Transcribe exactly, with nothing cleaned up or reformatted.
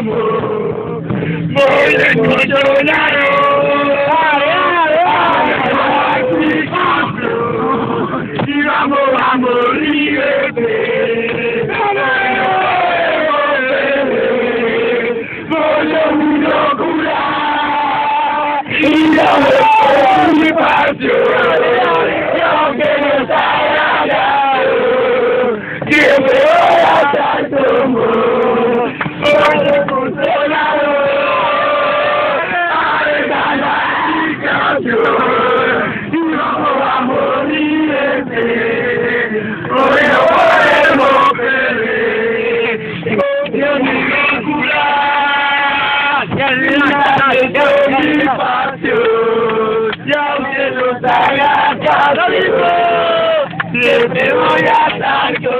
amor, voy descontrolado. Y vamos, vamos, líbrete. Voy a mi locura. Y la voy mi pasión. Y aunque no salgas, siempre voy a estar como voy descontrolado. Alentando la tricampeón. Y vamos, vamos, líbrete. Hoy no podemos perder. Yo mi locura. Mi pasión. Y aunque no salgas, siempre voy a estar con